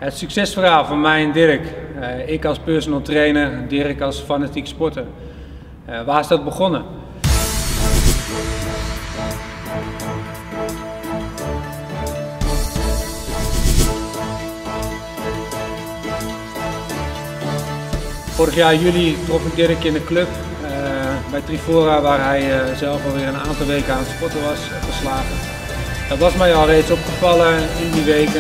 Het succesverhaal van mij en Dirk. Ik als personal trainer, Dirk als fanatiek sporter. Waar is dat begonnen? Vorig jaar juli trof ik Dirk in de club bij Trifora, waar hij zelf alweer een aantal weken aan het sporten was, geslagen. Dat was mij al reeds opgevallen in die weken.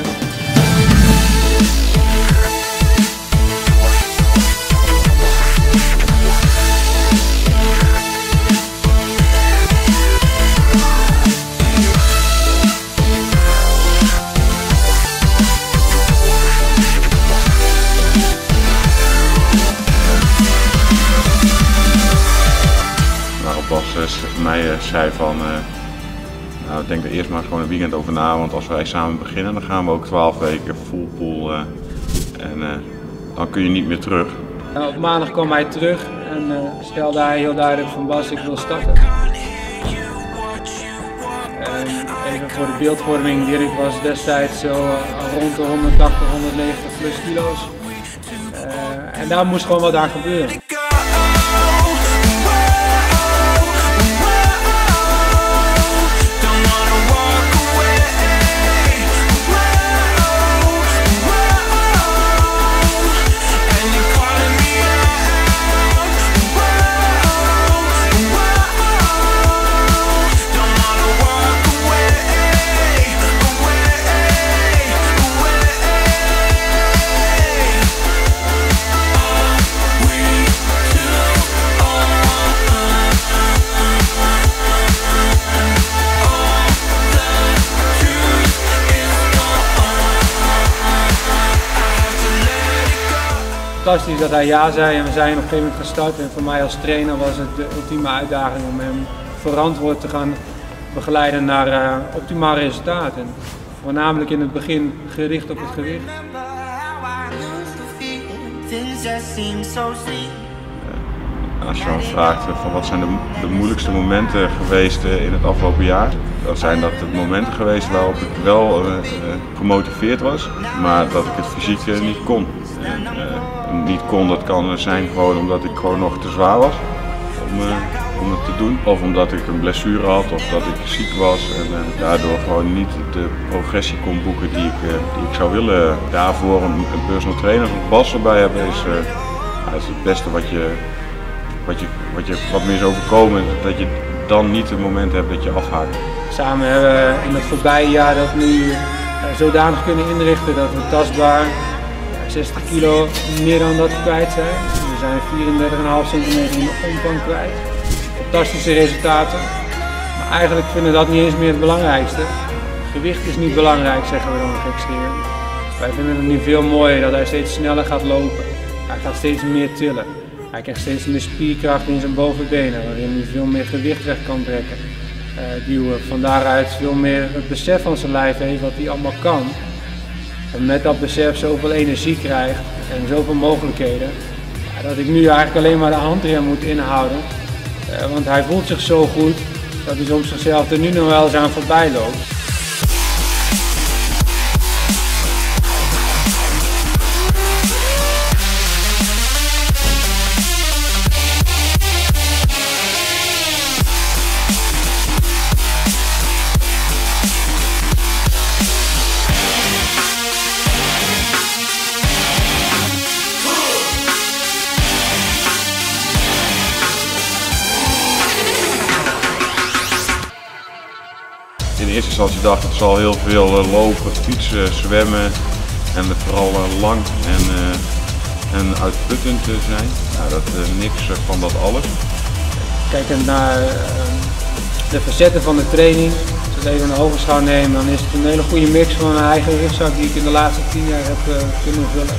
Mij zei van, nou, ik denk er eerst maar gewoon een weekend over na, want als wij samen beginnen dan gaan we ook 12 weken full pool en dan kun je niet meer terug. Op maandag kwam hij terug en stelde hij heel duidelijk van Bas, ik wil starten. Even voor de beeldvorming, Dirk was destijds zo rond de 180, 190 plus kilo's en daar moest gewoon wat aan gebeuren. Fantastisch dat hij ja zei en we zijn op een gegeven moment gestart en voor mij als trainer was het de ultieme uitdaging om hem verantwoord te gaan begeleiden naar optimaal resultaat en voornamelijk in het begin gericht op het gewicht. Als je dan vraagt van wat zijn de moeilijkste momenten geweest in het afgelopen jaar, dan zijn dat de momenten geweest waarop ik wel gemotiveerd was, maar dat ik het fysiek niet kon. Niet kon, dat kan zijn gewoon omdat ik gewoon nog te zwaar was om het te doen. Of omdat ik een blessure had of dat ik ziek was en daardoor gewoon niet de progressie kon boeken die ik zou willen. Daarvoor een personal trainer zoals Bas erbij hebben is het beste wat me is overkomen, dat je dan niet het moment hebt dat je afhaakt. Samen hebben we in het voorbije jaar dat nu zodanig kunnen inrichten dat we tastbaar 60 kilo meer dan dat kwijt zijn. We zijn 34,5 centimeter in de omvang kwijt. Fantastische resultaten. Maar eigenlijk vinden we dat niet eens meer het belangrijkste. Gewicht is niet belangrijk, zeggen we dan gekscherend. Wij vinden het nu veel mooier dat hij steeds sneller gaat lopen. Hij gaat steeds meer tillen. Hij krijgt steeds meer spierkracht in zijn bovenbenen, waarin hij veel meer gewicht weg kan trekken. Duwen. Van daaruit veel meer het besef van zijn lijf heeft wat hij allemaal kan. En met dat besef zoveel energie krijgt en zoveel mogelijkheden, dat ik nu eigenlijk alleen maar de handrem moet inhouden. Want hij voelt zich zo goed dat hij soms zichzelf er nu nog wel eens aan voorbij loopt. In eerste instantie dacht ik het zal heel veel lopen, fietsen, zwemmen en vooral lang en uitputtend zijn. Nou, dat niks van dat alles. Kijkend naar de facetten van de training, als ik even een ogenschouw neem, dan is het een hele goede mix van een eigen rugzak die ik in de laatste 10 jaar heb kunnen vullen.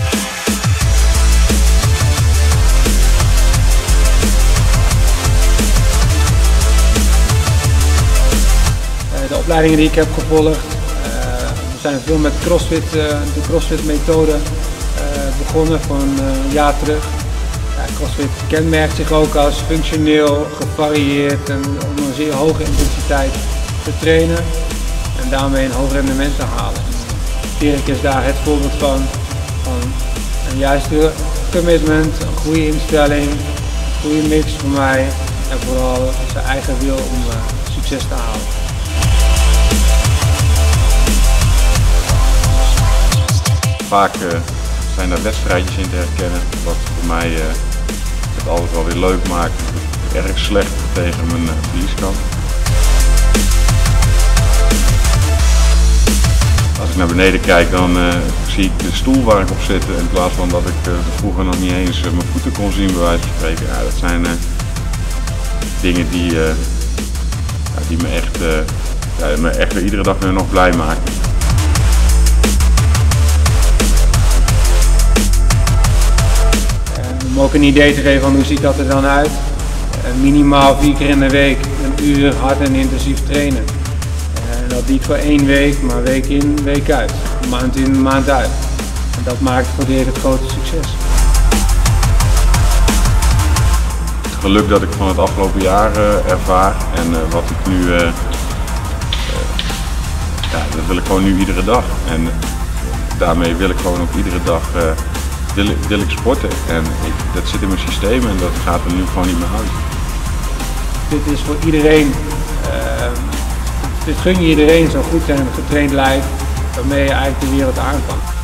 De opleidingen die ik heb gevolgd, we zijn veel met CrossFit, de CrossFit methode begonnen van een jaar terug. CrossFit kenmerkt zich ook als functioneel, gevarieerd en om een zeer hoge intensiteit te trainen en daarmee een hoog rendement te halen. Dirk is daar het voorbeeld van een juiste commitment, een goede instelling, een goede mix voor mij en vooral zijn eigen wil om succes te halen. Vaak zijn daar wedstrijdjes in te herkennen, wat voor mij het altijd wel weer leuk maakt. Erg slecht tegen mijn verlieskant. Als ik naar beneden kijk, dan zie ik de stoel waar ik op zit in plaats van dat ik vroeger nog niet eens mijn voeten kon zien, bij wijze van spreken. Ja, dat zijn dingen die me echt iedere dag weer nog blij maken. Om ook een idee te geven van hoe ziet dat er dan uit. Minimaal 4 keer in de week een uur hard en intensief trainen. Dat niet voor 1 week, maar week in, week uit. Maand in, maand uit. En dat maakt voor Dirk het grote succes. Het geluk dat ik van het afgelopen jaar ervaar en wat ik nu, dat wil ik gewoon nu iedere dag. En daarmee wil ik gewoon ook iedere dag wil ik sporten. En dat zit in mijn systeem en dat gaat er nu gewoon niet meer uit. Dit is voor iedereen, dit gun je iedereen zo goed en getraind lijf waarmee je eigenlijk de wereld aan kan.